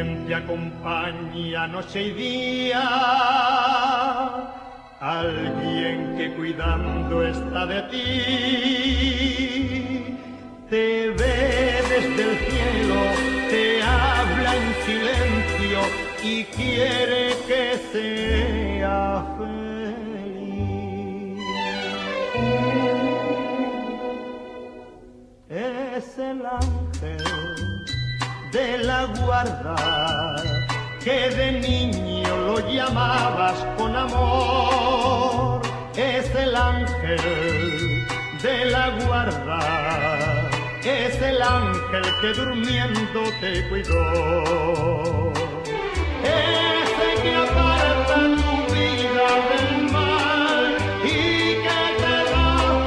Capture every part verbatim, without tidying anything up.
quien te acompaña noche y día, alguien que cuidando está de ti, te ve desde el cielo, te habla en silencio y quiere que sea feliz. Es el ángel de la guarda que de niño lo llamabas con amor. Es el ángel de la guarda, es el ángel que durmiendo te cuidó. Ese que aparta tu vida del mal y que te da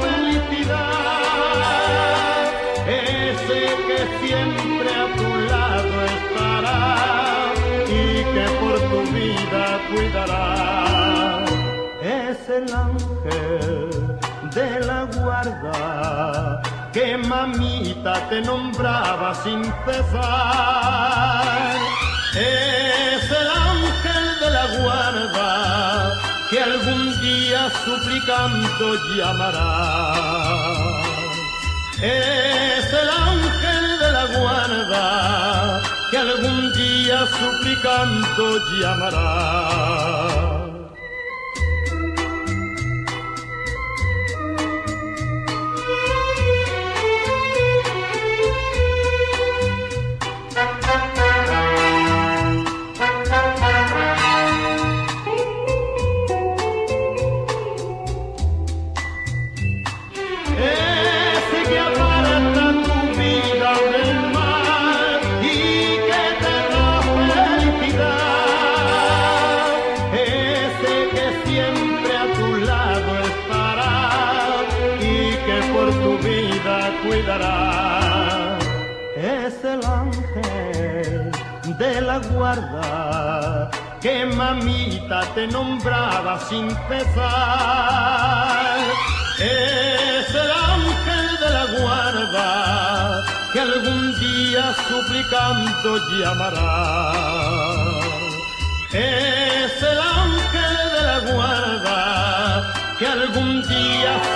felicidad. Ese que siempre a tu lado estará y que por tu vida cuidará. Es el ángel de la guarda que mamita te nombraba sin cesar. Es el ángel de la guarda que algún día suplicando llamará. Es el ángel de la guarda que algún día suplicando llamará. Es el ángel de la guarda que mamita te nombraba sin cesar. Es el ángel de la guarda que algún día suplicando llamará. Es el ángel de la guarda que algún día